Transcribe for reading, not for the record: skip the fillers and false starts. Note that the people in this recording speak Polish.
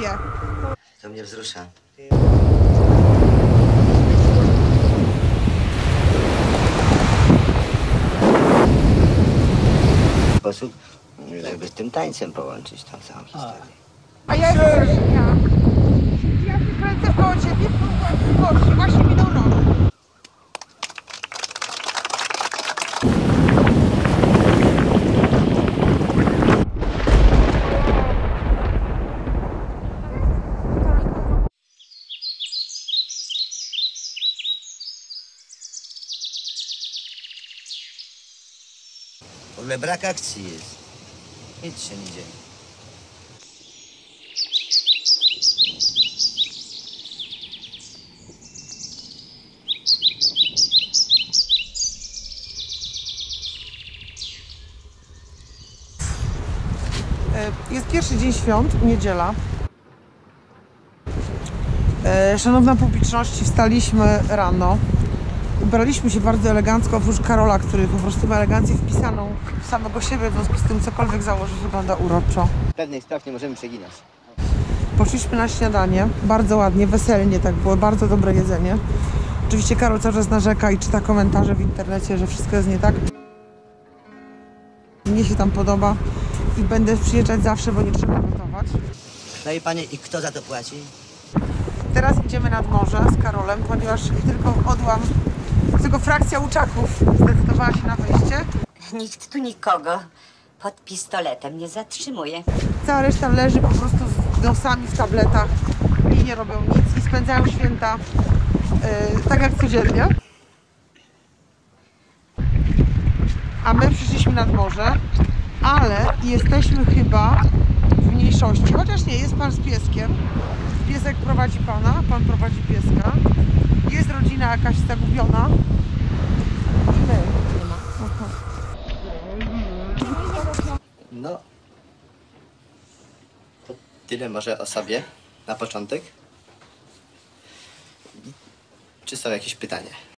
ciebie. To mnie wzrusza. W sposób, jakby z tym tańcem połączyć tą całą historię. A ja jestem ja. Ja się kręcę koło ciebie, bo właśnie minął nowy. W ogóle brak akcji jest. Nic się nie dzieje. Jest pierwszy dzień świąt, niedziela. Szanowna publiczności, wstaliśmy rano. Ubraliśmy się bardzo elegancko, oprócz Karola, który po prostu ma elegancję wpisaną w samego siebie, w związku z tym cokolwiek założy, wygląda uroczo. Pewnych spraw nie możemy przeginać. Poszliśmy na śniadanie, bardzo ładnie, weselnie, tak było, bardzo dobre jedzenie. Oczywiście Karol cały czas narzeka i czyta komentarze w internecie, że wszystko jest nie tak. Mnie się tam podoba i będę przyjeżdżać zawsze, bo nie trzeba gotować. No i panie, i kto za to płaci? Teraz idziemy nad morze z Karolem, ponieważ tylko frakcja uczaków zdecydowała się na wyjście. Nikt tu nikogo pod pistoletem nie zatrzymuje. Cała reszta leży po prostu z nosami w tabletach i nie robią nic i spędzają święta tak jak codziennie. A my przyszliśmy nad morze, ale jesteśmy chyba w mniejszości, chociaż nie, jest pan z pieskiem. Piesek prowadzi pana, pan prowadzi pieska. Jest rodzina jakaś zagubiona. I my. No. To tyle może o sobie na początek. Czy są jakieś pytania?